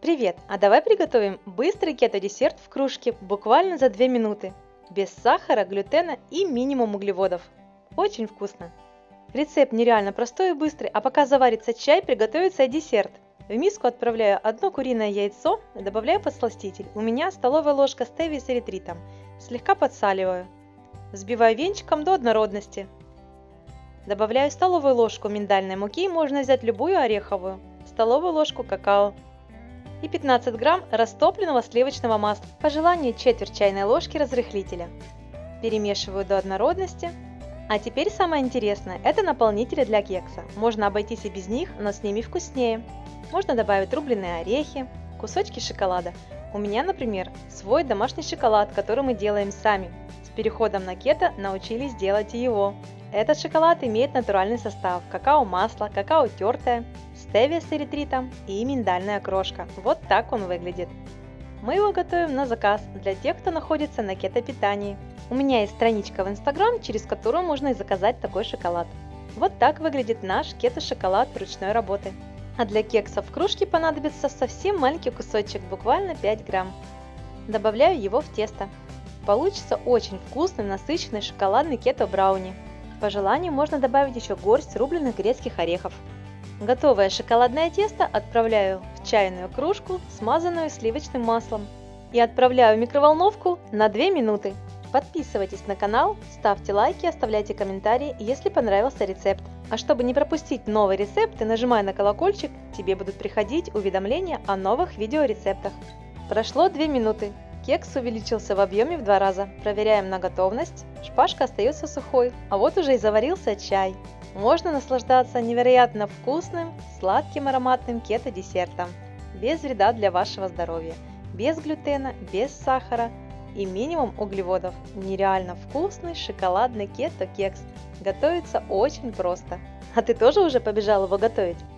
Привет! А давай приготовим быстрый кето-десерт в кружке буквально за 2 минуты. Без сахара, глютена и минимум углеводов. Очень вкусно! Рецепт нереально простой и быстрый, а пока заварится чай, приготовится и десерт. В миску отправляю одно куриное яйцо и добавляю подсластитель. У меня столовая ложка стевии с эритритом. Слегка подсаливаю. Взбиваю венчиком до однородности. Добавляю столовую ложку миндальной муки, можно взять любую ореховую, столовую ложку какао и 15 грамм растопленного сливочного масла, по желанию четверть чайной ложки разрыхлителя. Перемешиваю до однородности. А теперь самое интересное – это наполнители для кекса. Можно обойтись и без них, но с ними вкуснее. Можно добавить рубленые орехи, кусочки шоколада. У меня, например, свой домашний шоколад, который мы делаем сами. С переходом на кето научились делать и его. Этот шоколад имеет натуральный состав: какао-масло, какао тертое, стевия с эритритом и миндальная крошка. Вот так он выглядит. Мы его готовим на заказ для тех, кто находится на кето-питании. У меня есть страничка в Instagram, через которую можно и заказать такой шоколад. Вот так выглядит наш кето-шоколад ручной работы. А для кекса в кружке понадобится совсем маленький кусочек, буквально 5 грамм. Добавляю его в тесто. Получится очень вкусный, насыщенный шоколадный кето-брауни. По желанию можно добавить еще горсть рубленых грецких орехов. Готовое шоколадное тесто отправляю в чайную кружку, смазанную сливочным маслом, и отправляю в микроволновку на 2 минуты. Подписывайтесь на канал, ставьте лайки, оставляйте комментарии, если понравился рецепт. А чтобы не пропустить новые рецепты, нажимай на колокольчик, тебе будут приходить уведомления о новых видеорецептах. Прошло 2 минуты. Кекс увеличился в объеме в 2 раза. Проверяем на готовность. Шпажка остается сухой, а вот уже и заварился чай. Можно наслаждаться невероятно вкусным, сладким ароматным кето-десертом. Без вреда для вашего здоровья. Без глютена, без сахара и минимум углеводов. Нереально вкусный шоколадный кето-кекс. Готовится очень просто. А ты тоже уже побежал его готовить?